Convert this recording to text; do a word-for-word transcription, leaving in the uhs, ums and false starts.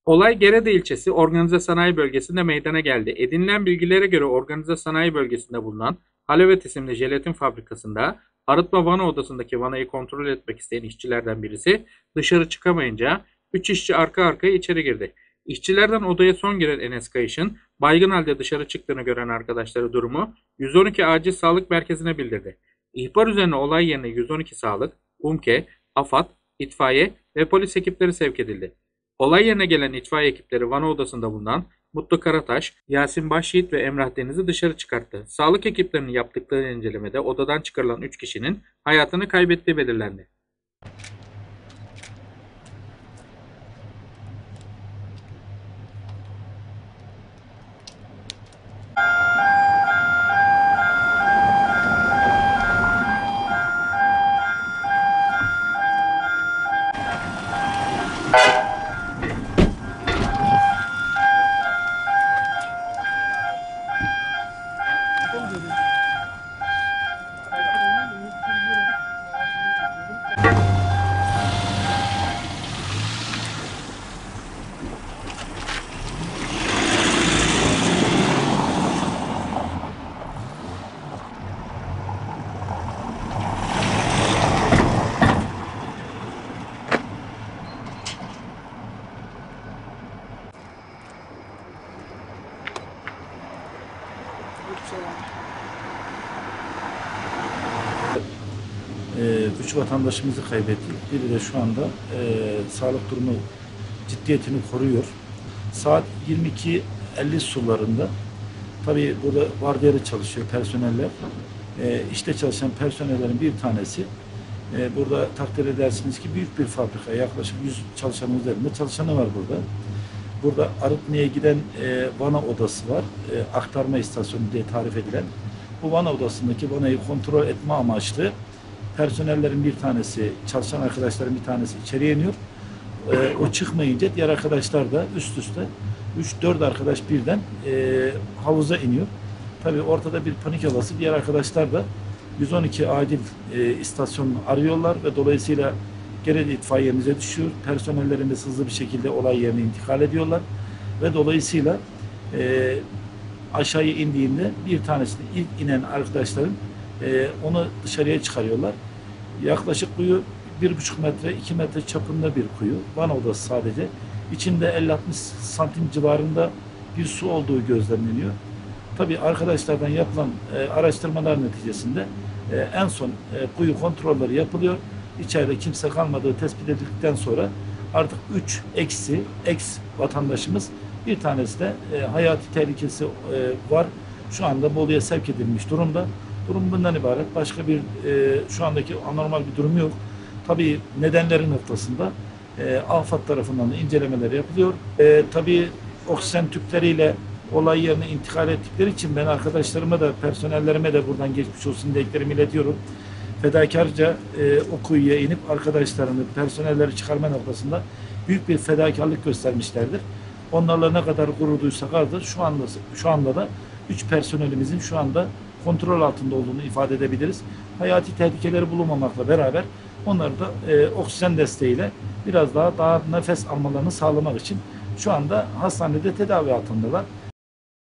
Olay Gerede ilçesi Organize Sanayi Bölgesi'nde meydana geldi. Edinilen bilgilere göre Organize Sanayi Bölgesi'nde bulunan Halevet isimli jelatin fabrikasında arıtma vana odasındaki vanayı kontrol etmek isteyen işçilerden birisi dışarı çıkamayınca üç işçi arka arkaya içeri girdi. İşçilerden odaya son giren Enes Kayış'ın baygın halde dışarı çıktığını gören arkadaşları durumu yüz on iki Acil Sağlık Merkezi'ne bildirdi. İhbar üzerine olay yerine yüz on iki Sağlık, UMKE, AFAD, itfaiye ve polis ekipleri sevk edildi. Olay yerine gelen itfaiye ekipleri vana odasında bulunan Mutlu Karataş, Yasin Başyiğit ve Emrah Deniz'i dışarı çıkarttı. Sağlık ekiplerinin yaptıkları incelemede odadan çıkarılan üç kişinin hayatını kaybettiği belirlendi. Ee, üç vatandaşımızı kaybettik. Biri de şu anda e, sağlık durumu ciddiyetini koruyor. Saat yirmi iki elli sularında tabii burada vardiyalı çalışıyor personeller. E, işte çalışan personellerin bir tanesi e, burada takdir edersiniz ki büyük bir fabrika, yaklaşık yüz çalışanın üzerinde çalışanı var burada. Burada arıtmaya giden e, vana odası var. E, aktarma istasyonu diye tarif edilen. Bu vana odasındaki vanayı kontrol etme amaçlı personellerin bir tanesi, çalışan arkadaşların bir tanesi içeriye iniyor. E, o çıkmayınca diğer arkadaşlar da üst üste üç dört arkadaş birden e, havuza iniyor. Tabii ortada bir panik havası. Diğer arkadaşlar da yüz on iki acil e, istasyonunu arıyorlar ve dolayısıyla Gerede itfaiyemize düşüyor. Personellerimiz hızlı bir şekilde olay yerine intikal ediyorlar ve dolayısıyla e, aşağıya indiğinde bir tanesini ilk inen arkadaşların e, onu dışarıya çıkarıyorlar. Yaklaşık kuyu bir buçuk metre, iki metre çapında bir kuyu. Vana odası sadece. İçinde elli altmış santim civarında bir su olduğu gözlemleniyor. Tabii arkadaşlardan yapılan e, araştırmalar neticesinde e, en son e, kuyu kontrolleri yapılıyor. İçeride kimse kalmadığı tespit edildikten sonra artık üç eksi ex vatandaşımız, bir tanesi de e, hayati tehlikesi e, var. Şu anda Bolu'ya sevk edilmiş durumda. Durum bundan ibaret. Başka bir e, şu andaki anormal bir durum yok. Tabii nedenleri noktasında e, AFAD tarafından da incelemeler yapılıyor. E, tabii oksijen tüpleriyle olay yerine intikal ettikleri için ben arkadaşlarıma da personellerime de buradan geçmiş olsun dileklerimi iletiyorum. Fedakarca e, o kuyuya inip arkadaşlarını, personelleri çıkarma noktasında büyük bir fedakarlık göstermişlerdir. Onlarla ne kadar gurur duysak azdır. Şu anda şu anda da üç personelimizin şu anda kontrol altında olduğunu ifade edebiliriz. Hayati tehlikeleri bulunmamakla beraber onları da e, oksijen desteğiyle biraz daha daha nefes almalarını sağlamak için şu anda hastanede tedavi altındalar.